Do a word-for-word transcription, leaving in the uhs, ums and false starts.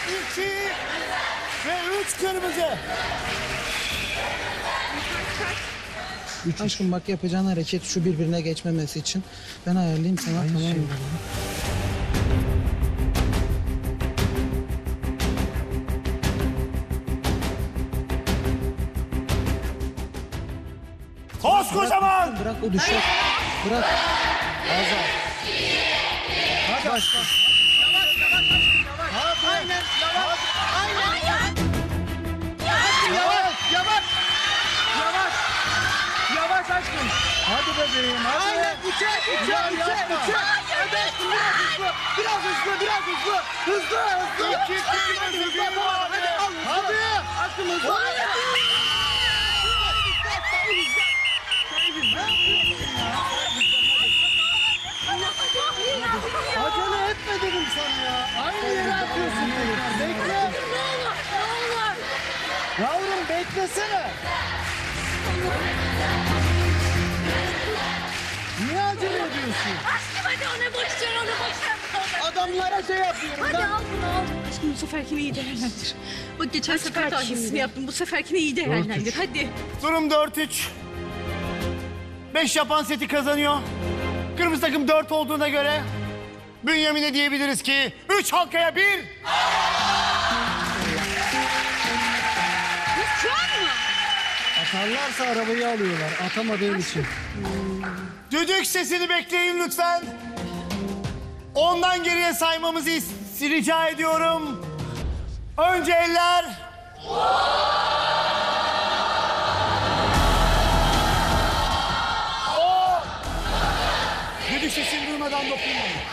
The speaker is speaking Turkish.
iki ve üç kırmızı. Üç aşkım bak yapacağın hareket şu birbirine geçmemesi için. Ben ayarlayayım sana. Aynı tamam mı? Koskocaman. Bırak, bırak o düşer. Bırak. Azar. Hadi aşkım. Yavaş yavaş yavaş. Hadi. Aynen yavaş. Aynen. Yavaş yavaş. Yavaş. Yavaş aşkım. Hadi bebeğim hadi. Aynen üçe üçe üçe üçe. Hadi aşkım biraz hızlı. Biraz hızlı biraz hızlı. Hızlı hızlı. İki kırmızı bir var. Hadi al. Hadi. Aşkım hızlı. Acele etme dedim sana ya. Aynı yere atıyorsun tekrar. Bekle. Ne olur, ne olur. Yavrum beklesene. Niye acele ediyorsun? Aşkım hadi onu boş ver, onu boş ver. Adamlara şey yapıyorum. Hadi Ben... al bunu al. Aşkım bu seferkini iyi değerlendir. Bak geçen sefer de aynısını yaptım. Bu seferkini iyi değerlendir. Hadi. Durum dört üç. beş yapan seti kazanıyor. Kırmızı takım dört olduğuna göre Bünyamin'e diyebiliriz ki üç halkaya bir. Şu an mı? Atarlarsa arabayı alıyorlar. Atamadığım için. Düdük sesini bekleyin lütfen. Ondan geriye saymamızı rica ediyorum. Önce eller. O. Düdük sesini duymadan dokunmayın.